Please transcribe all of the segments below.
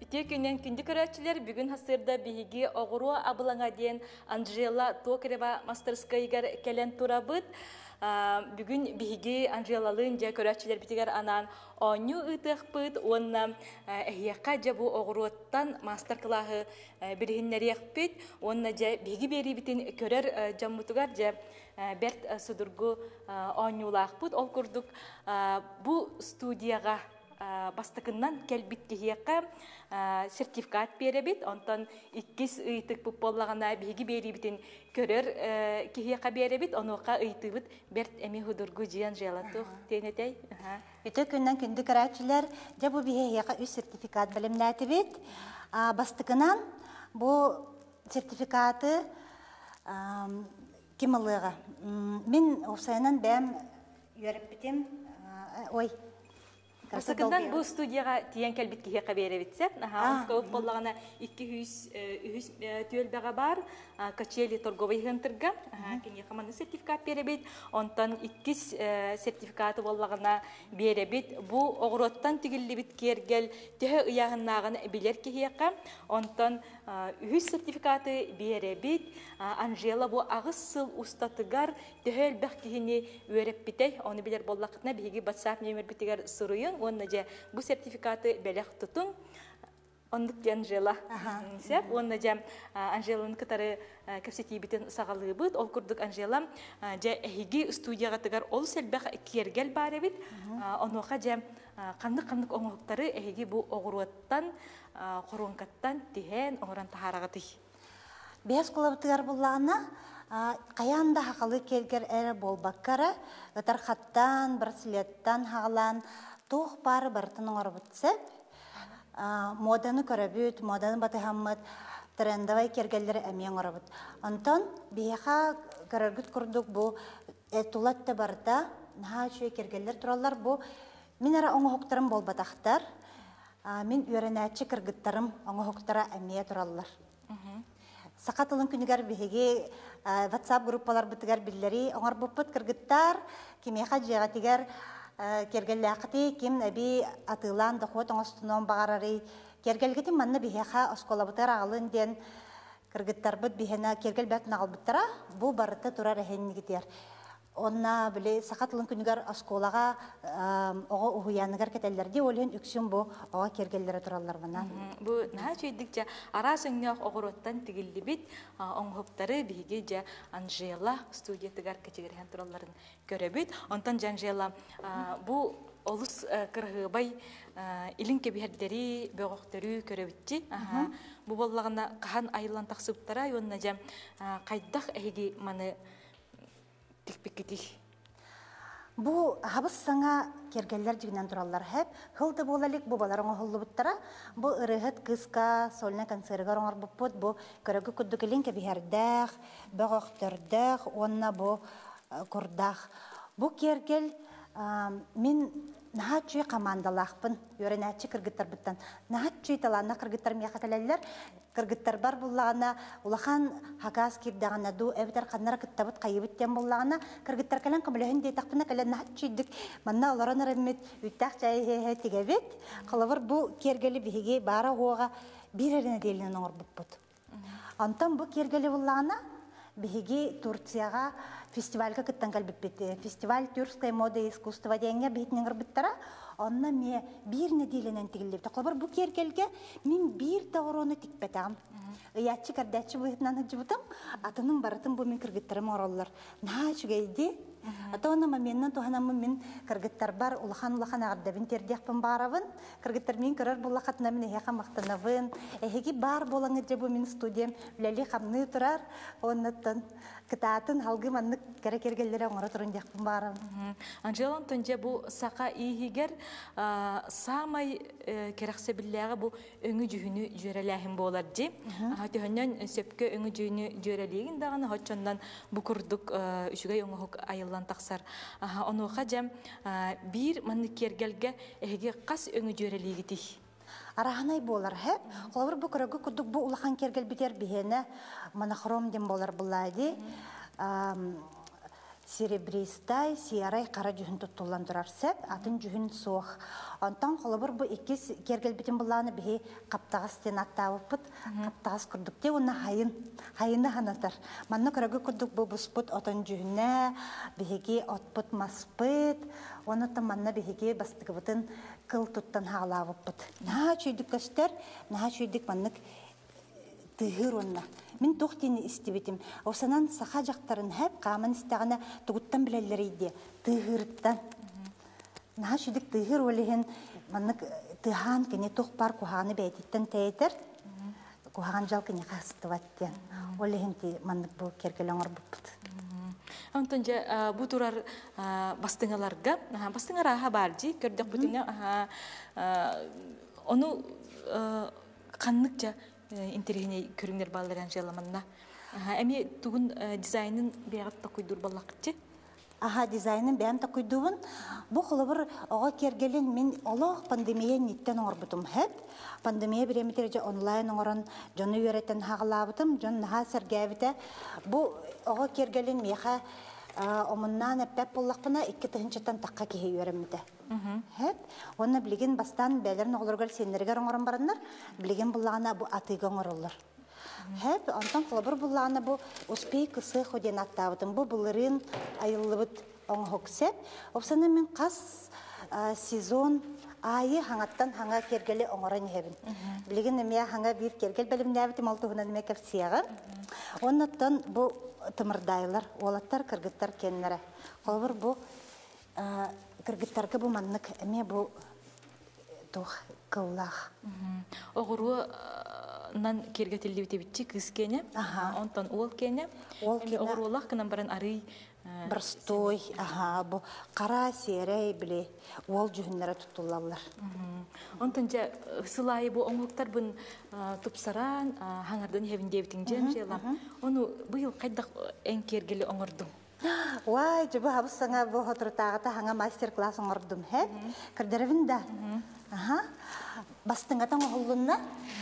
Ити күнен күнді көрәтчілер бүгін хасырда биһиги оғыру абылаңа дейін Анжела Токарева мастерскайгар кәлен турабыт. Бүгін биһиги Анжелалын жа көрәтчілер бітігер анан оңю ұтықпыт, онна әйеққа жа бұ оғыруаттан мастер-клағы бірігіннәріяқпыт, онна жа биһиги бері бітін көрер жаммутугар жа бәрт судургу оңюлақпыт. Ол күрдік бұ студияға бастықынан кәлбит кехияққа сертификат беребит, онтан иккис ыйтык бұппалағана биги беребитин көрер кехияққа беребит, онуқа ыйтыбыт берт әме худургу жиян жалатуқ тенетей. Үті күннен күнді көрәтшілер жа бұ бихияққа үз сертификат білімнәті бит. Бастықынан бұ сертификаты кемалыға. Мен осайынан бәм үйеріп бітем, ой, Бастықынан бұл студияға тиен кәлбит кехияққа беребитсе, онтқа болағана 200 түйелбәға бар, качели торговый ғынтырға, кене қаманы сертификат беребит, онтан 2 сертификаты болағана беребит. Бұл оғыроттан тігілі бит кергел түйе ұяғыннағын білер кехияққа, онтан 100 сертификаты беребит. Анжела бұл ағыз сыл ұстатығар түйе әлбәқ кехіне өреп бітей, оны білер болақытына бігі WhatsApp нөмір бітігер сұрыйын. Онна же бу сертификаты белек тутун ондук Анжела. Сеп онна же Анжеланын кытары кепсети битен сагалыгы бит. Ол курдук Анжела же эһиги студияга тыгар ол селбек кергел бар бит. Онуга же кандык оңоктары эһиги бу огуруаттан коронкаттан тиһен оңран тахарагы. Бес кулабытыгар буллагына каянда хакалы келгер эре болбаккара ытархаттан браслеттан хагалан тух пары бартын оңорбутсеп, моданы көрөбүт, моданы батыхаммыт, трендовай кергеллери әмең оңорбут. Антон, бияха көрөргүт курдук бу этулатты барда, наха чуй кергеллер туралар бу, мен ара оңохоктарым болбатахтар, мен үйренәтчі кыргыттарым оңохоктара әмея туралар. Сақатылын күнігер бігеге WhatsApp группалар бітігер білдері оңар бұппыт кыргыттар, кемеха жеға тегер кергелләқті кем әбі атылан дұқуат оңыстынан бағарары. Кергелгеті манны бігеға оскола бұтыр ағылын ден кыргыттар бұт бігена кергел бәтін ағыл бұттыра, бұл барыты тұрар әхенні кетер. Онна біле сақатылын күнігер осколаға оға ұхуянығар кетелерде олен үксін бұл оға кергелері тұралар бұна. Бұл наға чөйдік жа ара сөңнеғ оғыроттан тігілі бит оңғыптары біге жа Анжела студия тігар кәчегерген тұраларын көрі бит. Онтан жа Анжела бұл олыс кырғыбай илин кебиһердери бөгөктөрү көрөбүтти. Бу боллагына кахан айылан таксыптара йонна жа кайдах эги маны тикпекити. Бу хабыс саңа кергеллер жигинен тураллар хеп хылды болалык бу баларыңа хылды буттара бу ырыгыт кыска сольна концертгар оңар буппут бу көрөгү күддүгелин кебиһердэх бөгөктөрдэх онна бу курдах бу кергел мен нахачы командалахпын өренәчи кыргыттар буттан нахачы талана кыргыттар мияхаталалар кыргыттар бар буллагана улахан хагас кирдагана ду эбитер каннара кыттабыт кайыбыттен буллагана кыргыттар калан камлехин де тахпына калан нахачы дик манна оларан ремет үттах чай тигебит калавыр бу кергели биге бара хога бирерне делен оңор буппут антан бу кергели буллагана биге Турцияга фестивальга кыттан калбиппет. Фестиваль «Тюркская мода и искусство» дегенге битнен гырбыттара. Онна ме бир неделенен тигилдеп. Таклабар бу кергелге мен бир тагыроны тикпетам. Ячы кардачы быйтнан хыжыбытым. Атының барытым бу мен кыргыттарым ораллар. Нахачугайди. Атона моментнан туханамы мен кыргыттар бар. Улахан агдабин тердяхпын барабын. Кыргыттар мен көрөр булахатна мен эхе мактанабын. Эхеги бар болаңы жабу мен студиям. Лали хамны турар. Оннаттан кытатын халгы манны керекергеллере оңора турун жакпын барабын. Анжелан төнже бу сака ийигер самай керексе биллеге бу өңү жүһүнү жөреләһин болар ди. Хатыһыннан сөпкө өңү жүһүнү жөрелеген даганы хачандан бу курдук үчүгөй оңох айылдан таксар. Ону хажам бир манны кергелге эге кас өңү жөрелегити. Араханай болар хеп. Колор бу көрөгү курдук бу улахан кергел битер бихене манахром дем болар булайды. серебристай, сиярай қара жүхін тұттылан тұрар сәп, атын жүхін соқ. Онтан қолыбыр бұл екес кергел бітін бұланы бігі қаптағыз тен аттауып бұд, қаптағыз күрдікте, оны хайыны ханатар. Манны көрігі күрдік бұл бұспыд отын жүхіне, бігі отпыд маспыд, оны манна бігі бастығы бұтын қыл тұттан хағылауып бұд. Наға чүйдік көстер, наға чүйдік маннық тыгыр онна. Мен тоқтені істебетім. Осанан саха жақтарын әп қамын істеғана тұғыттан білелер ейде. Тыгырыттан. Наға шүйдік тыгыр олеген маннық тыған кене тоқ бар куханы бәйтеттен тәйдір. Кухаған жал кене қасты бәттен. Олеген те маннық бұл кергелен ор бұппыд. Антонжа бұл тұрар бастыңаларға, бастыңар аға бар жи, көрдік бұтыңа оны қаннықча интерегіне көріңдер балдаран жаламанна. Әме тұғын дизайнын бәғатта қойдыр балақытчы? Дизайнын бәғатта қойдуын. Бұл қылыбыр оға кергелен мен олақ пандемия ниттен оңыр бұтым әп. Пандемия біреметерже онлайн оңырын жоны үйереттен хағылабытым, жон наға сәргәвіті. Бұл оға кергелен меға омыннан әппәп боллақпына 2 тығыншыттан таққа кейі үйеремді. Оны білген бастан бәлерін оғылырғар сенергер оңырын барындар, білген бұлағына бұл атыға оңыр олар. Онтан қолабыр бұлағына бұл ұспей кысы қоден аттабытым. Бұл бұлырын айылыбыт оңы хоқсеп. Опсаны мен қас сезон айы хаңаттан хаңа кергелі оңырын ебін. Білген әме хаңа бір кергел бәлімді әбітім алтығынан әме кәп сияғыр. Оннаттан бұл тымырдайлар, олаттар, кыргыттар кеннері. Қолабыр бұл кыргыттарға бұл маннық әме бұл тұқ қыллақ. Оғыруынан кергетілді өте бітчі кыз кені, онтан ол кені. Оғыруолақ кінан барын арый бір стой, бұл қара серей біле, ол жүхінлері тұттылалар. Онтан жа сылайы бұл оңылықтар бұн тұпсаран, хаңардан хевінде бітін жен желам. Оны бұйыл қайдақ ән кергелі оңырдың? Вай, жабы хабыз саңа бұл отыртағыта хаңа мастер-класс оңырдым. Кірдерівін да. Бастыңатан оғылынна.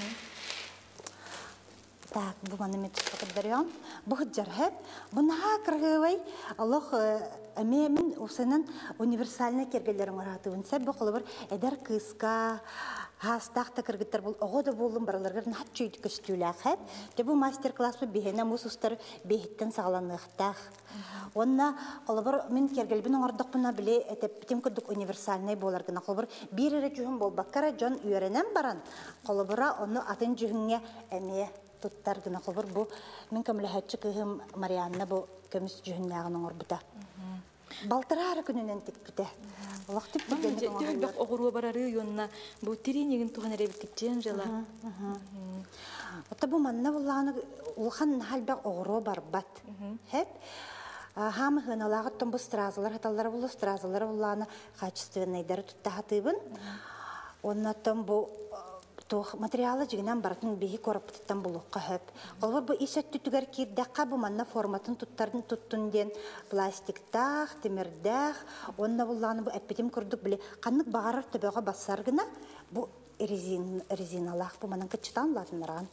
Так, bu bana metüsü kadar bu hıccar bu naha kırgıvay Allah emeğimin usanın universalne kergelerin aratığın sen bu kılıbır eder kıska hastaqta kırgıtlar bul oğu da buldum baralargar nahat çöydü köstüylak de bu master class bu bihene musustar bihitten sağlanıqtaq onna kılıbır min kergelbin oğardıq buna bile etep bitim kırdık universalne bolargına kılıbır bir ere cühün bol bakkara jon üyerenem baran kılıbıra onu atın cühünge emeğe tuttar gına qılır bu men kamlahatçı kıhım Marianna bu kömüs cühünnäğinin orbuta. Baltırara gününden tikpite. Waqti bilgende Tübek oğuru bararı yonna bu tirinigin tuğan erebit gitjen jala. Ata bu manna bullany ulhan halbaq oğuru barbat. Hep hamı hınaлагыттан bu strazalar hatallar bulu strazalar bullany качественныйдары туттахатыбын. Ondan bu Тоқ материалы жигинен бартын бейі корыптыттан бұлыққа хөп. Олар бұл исет түтігер кейддаққа бұл манна форматын туттарын туттун ден пластиктақ, темірдақ, онна бұлланы бұл әппетім күрдік біле. Қанық бағарар төбеға бассарғына бұл резиналақ бұл манын күтчітан латынырған.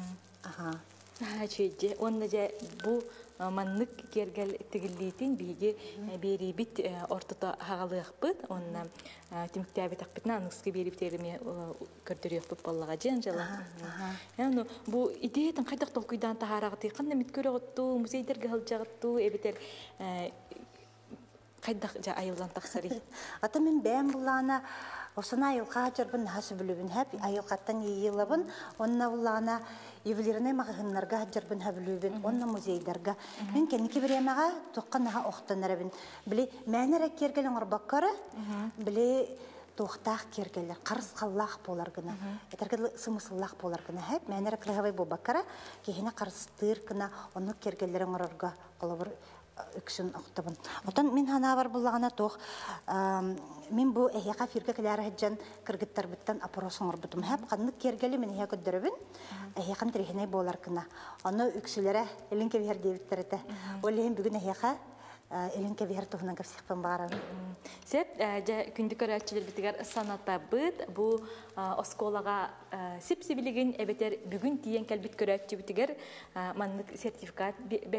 Чөйде, онна жа бұл маннык кергел тигиллитин биге бери бит ортото хагалык бит онна тимктәби такбитна аныксы берип тереме көрдөрөк бит баллага жен жала. Яны бу идеятын кайдак толкуйдан тахарагы кандай миткөрөгөттү музейдерге хылжагытту эбитер кайдак жа айылдан таксари. Ата мен бәм булана осына айылга жарбын хасыбылыбын хәп айылгаттан йылыбын онна булана ювелирный магазиннарга жарбын хәблүбен онна музейдерге мен кеники биремага токканага октанарабын биле мәнерек кергелен арбаккара биле тохтах кергелер карыз каллах болар гына этергеле сымысыллах болар гына хәп мәнерек легавай баккара кехине карыстыр гына оны кергелерен арарга калабыр үксүн октабын. Отан мен хана бар буллагана тох мен бу эхяка фирка келәр хаҗан кыргыттар биттан апросоңор бутум. Хәп канны кергеле мен эхя көддөрөбүн. Эхякан трехне болар кына. Аны үксүләре эленке бер дебиттерете. Олен бүген эхяка эленке бер туһнан капсыкпан барам. Сет жа күндүк көрәчилер битигәр саната бит бу осколага сипсибилеген эбетер бүген тиен калбит көрәчи битигәр маннык сертификат беләк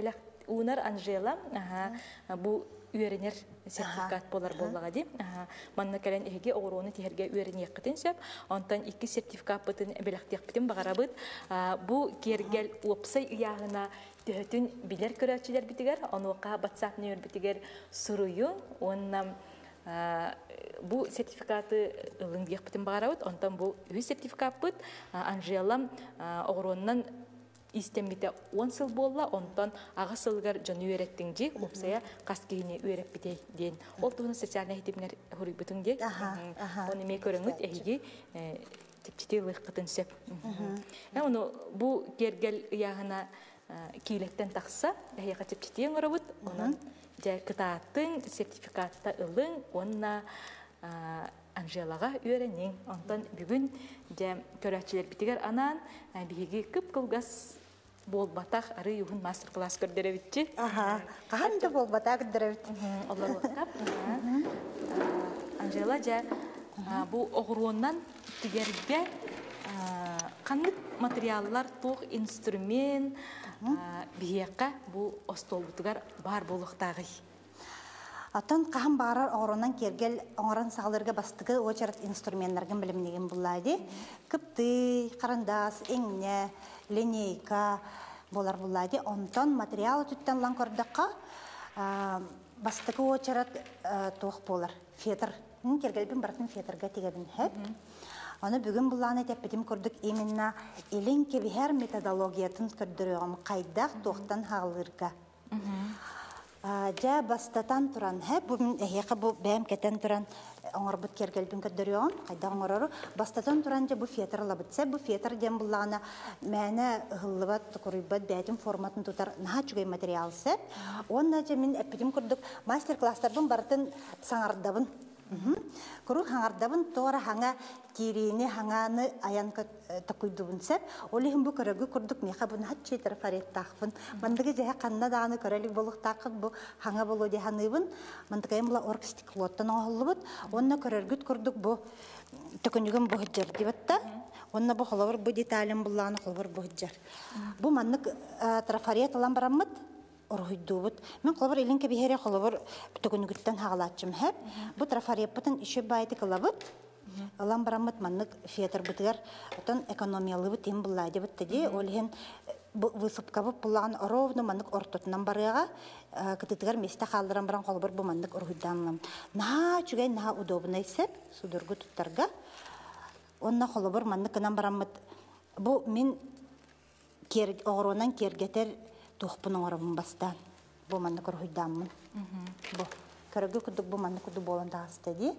Унар Анжела, бу үйренер сертификат болар боллага ди. Манна кален эге огороны тиһерге үйренер кытын сөп. Онтан 2 сертификат бытын белектек битен багарабыт. Бу кергел опсай уягына төһөтүн билер көрөчүлөр битигер, онука WhatsApp нөөр битигер сурую, оннам бу сертификаты ылын диек битен багарабыт. Онтан бу үз сертификат бит Анжела огороннан истемите 10 сыл болла, онтан ага сылгар жаны үйреттиңжи, опсая каскейне үйреп битей ден. Ол тугуна социальный хитимнер хурик битин де. Оны ме көрөңүт эги типтите лыхкытын сөп. Оны бу кергел ягына кийлеттен такса, эге типтите оңорабыт, онан жа кытааттын сертификатта ылын, онна Анжелага үйренең. Онтан бүгүн жа көрөчүлөр битигер анан биги кып кылгас болбатах ары юхун мастер-класс көрдөрөбүтчү. Кандай болбатак көрдөрөбүт? Олар вакап. Анжела жа бу огуроннан тигерге кандык материаллар, тух инструмент бияка бу остолбутугар бар болуктагы. Атын кахан барар оронан кергел оңоран сагалырга бастыгы очерт инструментлерген билимнеген буллайды. Кыпты, карандас, эңне, линейка болар буллайды. Онтон материал түттен лан көрдөккө бастыгы очерт тух болар. Фетр. Кергелбин бартын фетрга тигебин хеп. Аны бүгүн булланы теппетим көрдүк именно эленке бихер методологиятын көрдөрөм кайдак тохтан хагалырга. Жа бастатан туран хеп, бу мен эһеке бу бәм кетен туран оңорбут кергелбин көдөрөм, кайда оңорору бастатан туран жа бу фетр лабытса, бу фетр дем буллана мәне хыллыбат курыйбат бәтим форматын тутар наха чугай материалсы. Онна жа мен эппетим көрдүк мастер-класстарбын бартын саңардабын. Куру хаңардабын тора хаңа кирини хаңаны аянка такуйдубун сеп, олихин бу көрөгү курдук меха бун хатчы трафарет тахфын. Мандыгы жаха канна дааны көрөлүк болук тахып бу хаңа болу деханыбын. Мандыгы эмла оргстиклоттан оголлубут. Онна көрөргүт курдук бу төкөнүгөн бу хыджар дибатта. Онна бу холовор бу деталин булланы холовор бу хыджар. Бу мандык трафарет алан бараммыт. Оргойдубут. Мен колбор элинке бихере холовор төкөнүгүттен хагалатчым хеп. Бу трафареппытын иши байды кылабыт. Алан барамыт маннык фетр бытыгар отон экономиялы бут им буллайды бут деди. Олхен высыпка бу буллаган ровно маннык ортотунан барыга кытытыгар месте халдыран баран колбор бу маннык оргойданлам. На чугай на удобный сеп судургу туттарга. Онна холобор манныкынан барамыт. Бу мен огоронан кергетер тухпун оңорабын бастан. Бу манны көргөйдаммын. Бу көргө күдүк бу манны күдү болонда астеди.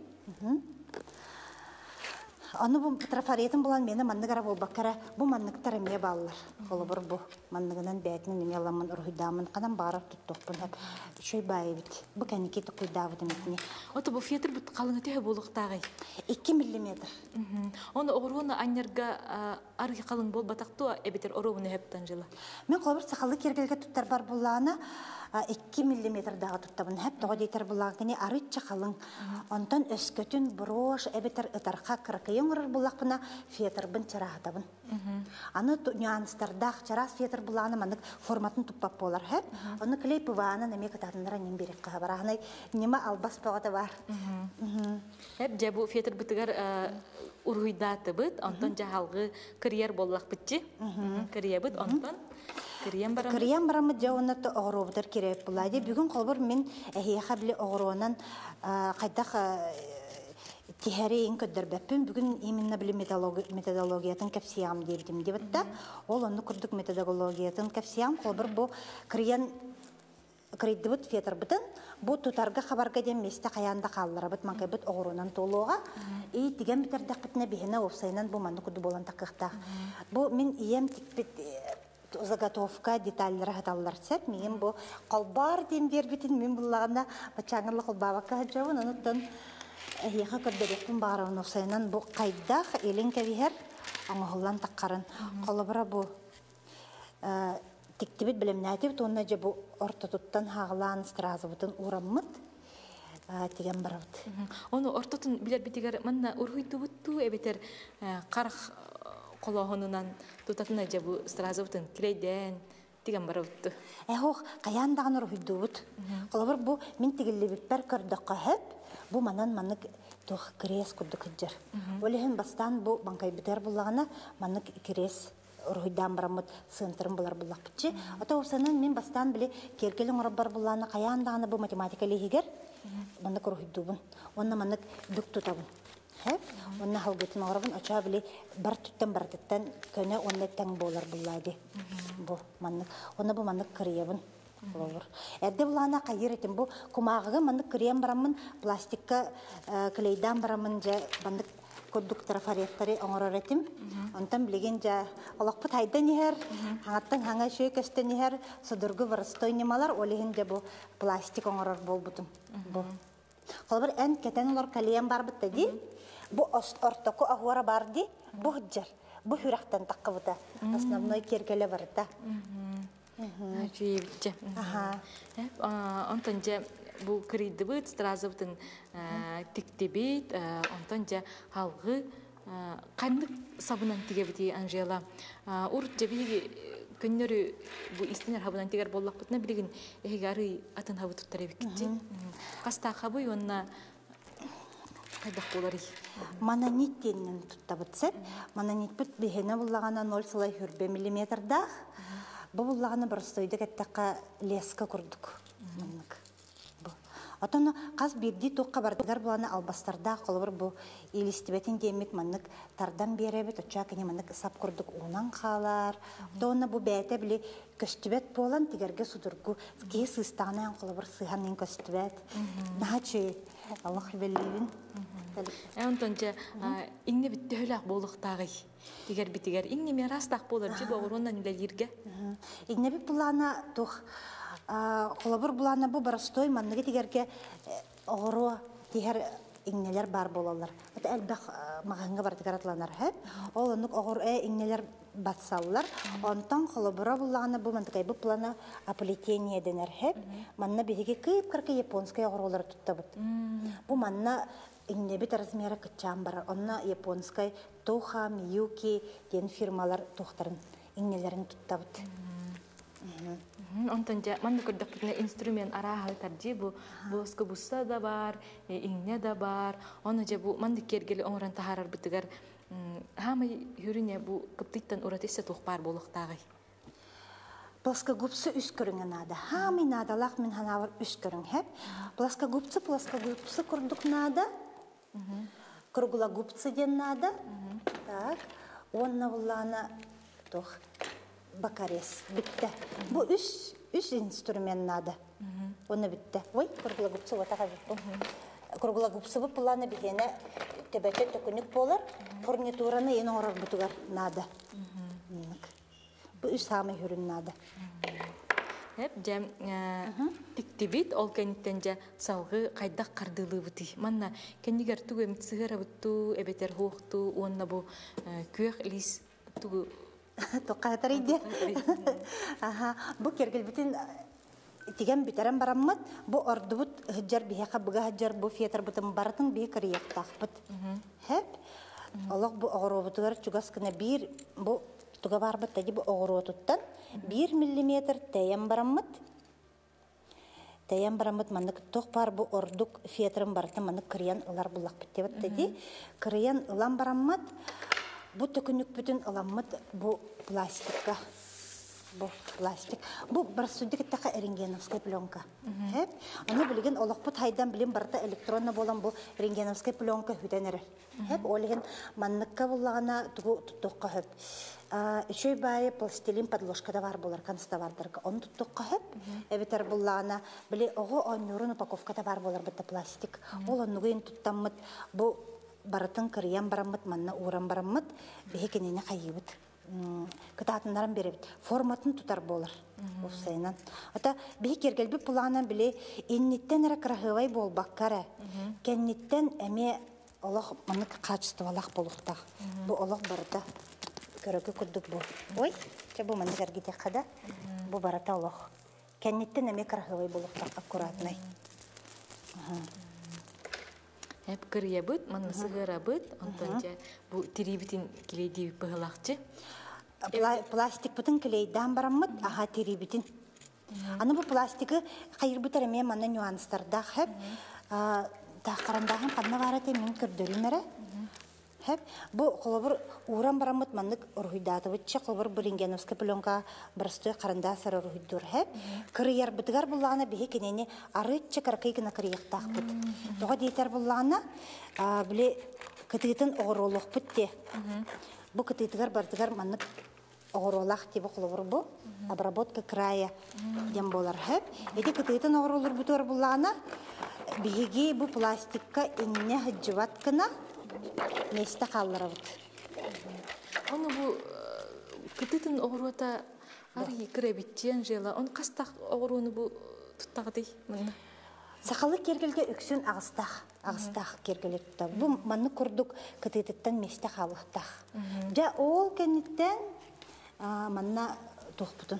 Аны бу трафаретин булан мени манны кара болбаккара бу манныктар эме баллар. Холобор бу манныгынан бәтинен эме аламын өргөйдаммын. Канан барып туттукпун хеп. Шөй байбит. Бу канеке тукуйдабыт эметни. Ото бу фетр бут калыңыты болуктагы. 2 мм. Оны огорона аннерга аргы калың болбатактуу эбетер оробуну хептен жыла. Мен колбор сакалы кергелге туттар бар булланы 2 мм дагы туттабын хеп тоо дейтер буллагыны арыча калың. Онтон өскөтүн брош эбетер ытарка кыркыйын урар буллакпына фетр бын чарахтабын. Аны нюанстардах чарас фетр булланы манык форматын туппап болар хеп. Аны клейпываны неме кытатындыра нем берек кабараны неме албас багыта бар. Хеп жабу фетр бытыгар ургуйдаты быт, онтон жахалгы кырьер боллак битчи. Кырьер быт, онтон кырьен барамы? Кырьен барамы жауына оғыробыдар керек бұлайды. Бүгін қолбыр мен әйеға білі оғыруынан қайдақ тихәрейін көддір бәппін. Бүгін именно білі методологиятын кәпсиям дейбдім дебітті. Ол оны күрдік методологиятын кәпсиям қолбыр бұл кырьен кырейді бұт фетр бұтын. Бұл тұтарға қабарға дем месті қаянда қалылары бұт маңқай бұт оғыруынан толуға. И деген бітердік бітіне бейіне опсайынан бұл манды күді болан тақықта. Бұл мен ием тікпет заготовка детальдары хаталлар сәт. Мен бұл қолбар дем бербетін мен бұллағында бачаңырлы қолбабаққа жауын. Оныттан еға көрдеректің бағарауын опсайынан бұл қайдақ елін кәбихер аңығылан таққарын. Қолыбыра бұл тектебет білімнәтіп, онына же бұл ортотуттан хағылан стразыбытын ураммыт теген барабыт. Оны ортотун билер битигер манна ургуйду бутту эбетер қарық қолағынынан тұтатына же бұл стразыбытын кірейден тиген бара утты. Ох, каяндаган рухидубут. Колобор бу мин тигиллибиппер көрдөккө хеп, бу маннык тох крес курдук хыджар. Олехин бастан бу банкайбитер буллагана маннык крес рухидан барамыт сынтырым булар буллакпытчы. Ата усанын мен бастан биле кергелин орабар булланы каяндаганы бу математика легигер маннык рухидубун. Онна маннык дук тутабын. Хеп, онна халгытын орабын ача биле бар туттан бартыттан көне онна таң болар буллагы. Бу маннык. Онна бу маннык криебын. Olur. Edde bulana kayır etim bu kumağıga mandık krem baramın plastikka kleydan baramın ja bandık koduk trafaretleri onurar etim. Ondan bilegen ja alaqpıt haydan yer, hangattan hanga şöy kösten yer, sudurgu varstoy nimalar olehin ja bu plastik onurar bol butum. Bu. Kolbar en keten olar kleyem bar bitti di. Bu ortaku ahvara bardi, bu hıccar. Bu hüraktan takkıvıda. Основной kerkele vardı. Чуевиче. Онтон же бу кридибит сразу бутын тиктебит, онтон же халгы кандык сабынан тигебити Анжела. Урт же биги күннөрү бу истинер хабынан тигер боллак бутна билигин эгары атын хабы туттар эбиккичи. Каста хабы онна кайдак болары. Мананит теннен туттабытсып, мананит бит бихене буллагана 0,4 мм. Бу буллаганы барстойды кеттакка леска курдук. Атона каз бирди токка бардыгар буланы албастарда колбор бу илистибетин демик маннык тардан беребет оча кене маннык сап курдук унан калар. Дона бу бете били көстүбет болан тигерге судургу кес ыстанан колбор сыганын көстүбет. Начи Аллах билибин. Онтонча инне биттөлак болуктагы тигер битигер инне мерастак болор жи богорондан эле ирге. Инне бит булана тух колобор булана бу барастой манныгы тигерге огоро тигер иннелер бар болалар. Ата элбак маганга бар тигаратланар хеп. Ол онук огор иннелер батсаллар. Онтан колобора булана бу мантыкай бу плана оплетение денер хеп. Манна биге кыйып-кыркы японская огоролар туттабыт. Бу манна иннебит размера кычам бар. Онна японскай Тоха, Миюки ден фирмалар тухтарын иннелерин туттабыт. Онтонча манны көрдөкпүтүнө инструмент арахал таржи бу боско бусса да бар, иңне да бар. Оны же бу манды кергели оңран тахарар битигер хамы хүрүнө бу кыптыттан уратыса тух бар болуктагы. Плоскогубцы үс көрүнгө нада. Хамы надалак мен ханавар үс көрүң хеп. Плоскогубцы курдук нада. Круглогубцы ден нада. Так. Онна булана тух бакарес битте. Бу үс инструмент нада. Оны битте. Ой, круглогубцы отага битте. Круглогубцы бу планы бигене тебете төкүнүк болор. Фурнитураны эне орор бутугар нада. Бу үс хамы хүрүн нада. Хеп жем тиктибит ол кенттен же салгы кайдак кардылы бути. Манна кеннигер тугу эмитсигера бутту, эбетер хукту, онна бу күйөк лис тугу Тоқатар иде. Бу кергел битин тиген битерен бараммат, бу ордубут хыджар бихака буга хыджар бу фетер бутын баратын би кырыяктакпыт. Хеп Аллах бу огоробутугар чугаскына бир бу туга барбыт тади бу огоробутуттан 1 мм таян бараммат. Таян бараммат маннык тох бар бу ордук фетерин барты маннык кырыян ылар булак биттебит тади. Кырыян ылан бараммат. Бу төкүнүк бүтүн ыламмыт бу пластикка. Бу пластик. Бу барсудик така рентгеновская пленка. Хеп. Аны билген олокпут хайдан билин барта электронна болан бу рентгеновская пленка хүтенер. Хеп олеген манныкка буллагана тугу туттукка хеп. Еще бай пластилин подложка да бар булар канста бардырга. Он туттукка хеп. Эбетер буллагана били ого оннурун упаковка да бар булар бит пластик. Ол оннугын туттаммыт бу баратын кырыян бараммыт, манна уран бараммыт, бехекенене кайыбыт. Кытаатындаран беребит. Форматын тутар болар. Уфсайнан. Ата бехек ергелби пуланан биле инниттен ара крахывай болбаккара. Кенниттен эме Аллах манык качестволах болуктак. Бу Аллах барыта. Көрөкө курдук бу. Ой, че бу манык эргите када. Бу барата Аллах. Кенниттен эме крахывай болуктак аккуратный. Hep kırıya bıt, manası hıra bıt, ondan bу тирибитин киледи пыгылакчы. пластик бутын клейдан бараммыт, аха терибитин. Аны бу пластикы кайыр бутар эме мана нюанстарда хэп. Тахкарандагын канна барате мен көрдөрүмөрө. Хэп. Бу колобур уран бараммыт маннык урхуйдатыбытча колобур Брингеновский пленка барстой каранда сары урхуйдур хэп. Кырыяр бытыгар буллагына бихи кенени арытча каракайгына кырыяктакпыт. Тога дейтер буллагына биле кытыйтын огоролукпут те. Бу кытыйтыгар бартыгар маннык огоролах тибо колобур бу. Обработка края дем болар хэп. Эти кытыйтын огоролур бутор буллагына бихиги бу пластикка инне хаджываткына месте қалларабыт. Оны бу кытытын огоруата арги кребиттен жела, он кастак огоруну бу туттагыдай мына. Сақалы кергелге үксүн агыстах кергелетті. Бу манны курдук кытытыттан месте қалықтақ. Жа ол кенниттен манна тухпутун.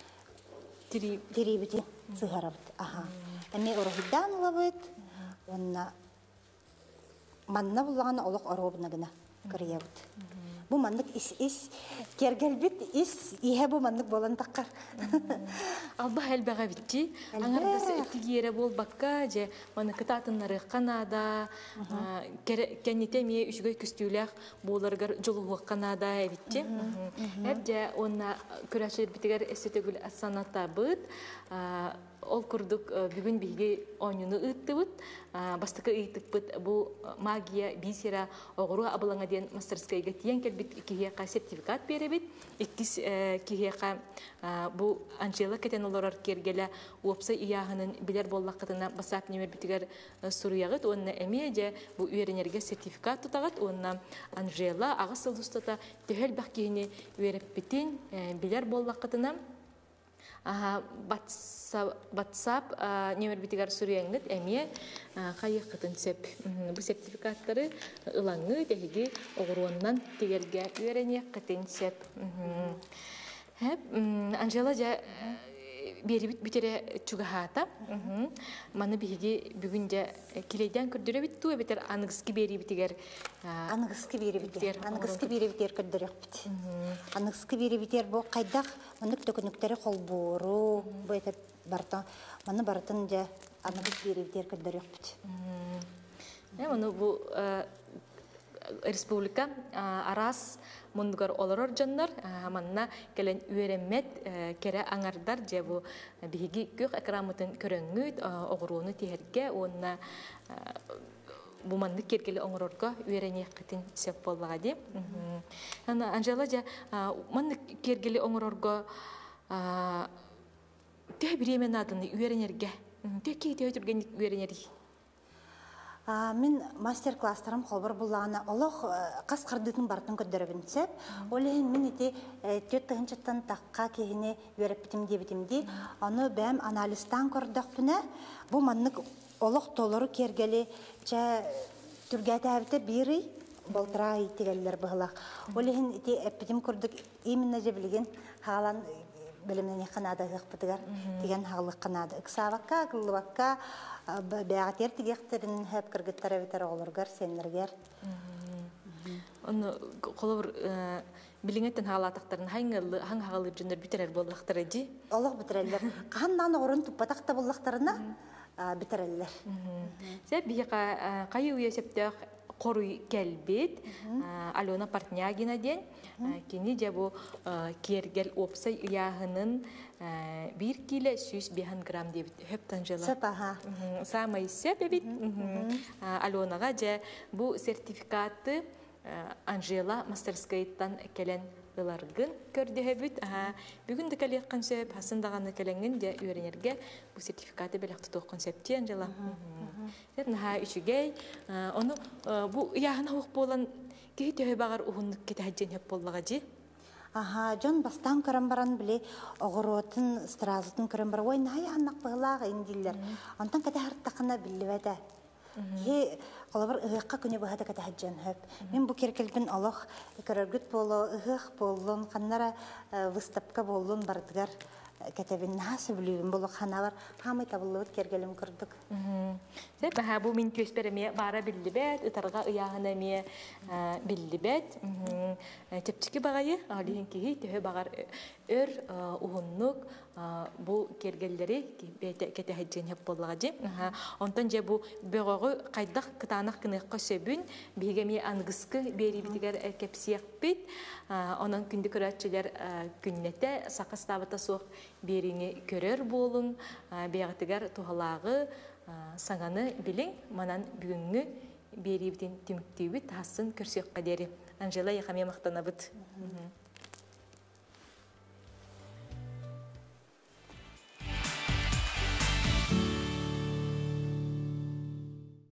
Терибити сыгарабыт. Эме орохидан лабыт, онна манна буллагана олох оробна гына кырыябыт. Бу маннык ис кергелбит ис ihe бу маннык болан таккар. Алба хелбага битти. Аңарда тигере болбакка же маны кытатыннары канада, кеннитеме үчгөй күстүләк боларгар жолугы канада битти. Эбде онна көрәшер битигер эстетегүл асаната бит. Ол курдук бүгүн биге ойнуну ыттыбыт. Бастыкы ыттыкпыт бу магия бисера огуру абылаңа ден мастерскайга тиен келбит кихека сертификат беребит. Иккис кихека бу Анжела кетен олорар кергеле уопса ияһынын билер боллакытына басап немер битигер суруягыт. Онна эмеже бу үйренерге сертификат тутагат. Онна Анжела агысыл устата төһөл баккени үйреп битин билер боллакытына WhatsApp немер битигар сүреңгит эме кайык кытын сеп. Бу сертификаттары ылаңы теги огуроннан тигерге үйренек кытын сеп. Хеп Анжела жа берибит битере чугахата. Маны биги бүгүнде килейден көрдөрө битту бетер аныгыски берибитигер. Аныгыски берибитер көрдөрөк бит. Аныгыски берибитер бу кайдак мынык төкөнүктөрү колбору бу этеп барта. Маны бартын же аныгыс берибитер көрдөрөк бит. Маны бу республика арас мундугар олорор жаннар манна келен үйренмет кере аңардар же бу биги көк экрамытын көрөңүт огуруну тиерге онна бу манны кергеле оңорорго үйренек кытын сеп боллага ди. Ана Анжела же манны кергеле оңорорго те биремен адыны үйренерге теки өтүргөн үйренери. Мен мастер-класстарым холбар буллагына олох кас кырдытын бартын көдөрөбүнсеп, олен мен ити төттөгөнчөттөн такка кehine үйрөппитим дебитимди. Аны бәм анализтан көрдөкпүнө. Бу маннык олох толору кергели че түргәтәбите бири болтыра итигеллер быгылак. Олен ити эппитим көрдөк именно же билген халан белемнен канада гыппытыгар деген хаглык канада. Иксабакка, кылбакка бәгатер тигектерин хеп кыргыттара битер олоргар сеннергер. Оны колор билиңеттен халатактарын хаң хагалып жөндөр битерер боллактар ди. Олог битерелер. Кандан орын туппатакта боллактарына битерелер. Сеп бияка кайы уясептек коруй келбит. Алена Портнягина ден кини же бу кергел опсай уяһынын 1 кило 105 грамм дебит хептан жела. Сапаха. Самай сепебит. Аленага же бу сертификаты Анжела мастерскайттан келен ыларгын көрдөбүт. Бүгүн да келек концепт хасындаганы келеңген де үйренерге бу сертификаты белек тутук концепти Анжела. Деп наха үчүгей оны бу яһына хук болан кейте багар ухуннук кетажен хеп боллага жи. Жон бастан көрөн баран биле огоротун стразытын көрөн бар. Ой, най аннак быгылага индиллер. Антан кете хартакына биллебеде. Хе колобар ыгыкка күнү бахата кете хаджан хеп. Мен бу керкелбин алох көрөргүт боло, ыгык боллун, каннара выставка боллун бардыгар кетебин насы билүүм болук ханабар хамы табылып кергелим кырдык. Сеп бу мин көспереме бара биллибет, ытарга ыяһына ме биллибет. Тепчики багайы алиһин киһи төһө багар өр уһуннук бу кергеллери кете хаҗын хеп боллагы. Онтон же бу бөгөгү кайдак кытанак кыныкка сөбүн бигеме ангыскы бери битигер кепсиякпит. Онон күндү көрөчүлөр күннете сакыстабыта сук бериңи көрөр болун бегатыгар тухалагы саңаны билин манан бүгүнгү бери битин түмүктүбүт тасын көрсөк кадери. Анжела яхаме мактанабыт.